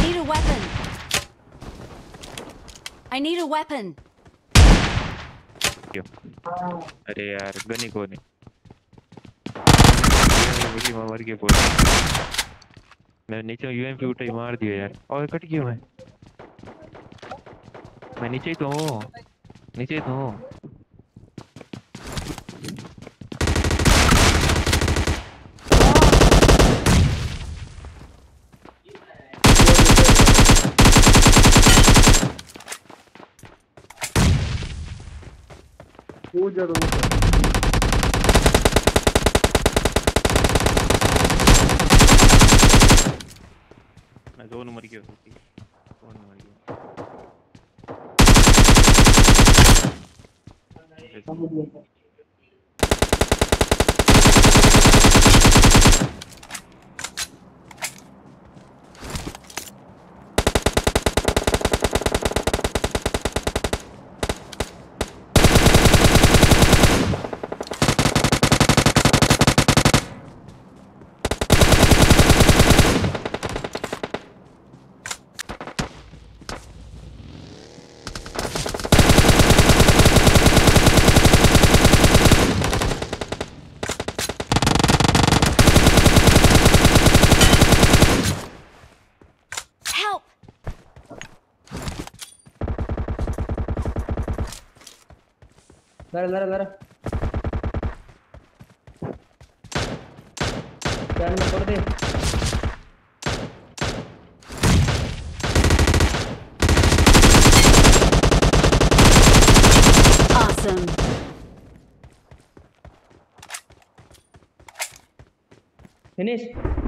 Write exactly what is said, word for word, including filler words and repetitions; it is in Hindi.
need a weapon. I need a weapon. अरे यार गनी को नहीं बड़ी मार के बोल मैं नीचे यूएमपी उठा ही मार दिया यार और कट गया मैं मैं नीचे ही तो हूँ नीचे ही तो हूँ कूद जा तुम मैं दो नंबर की होती दो नंबर की लड़ लड़ लड़ कैन में पड़ दे Awesome. फिनिश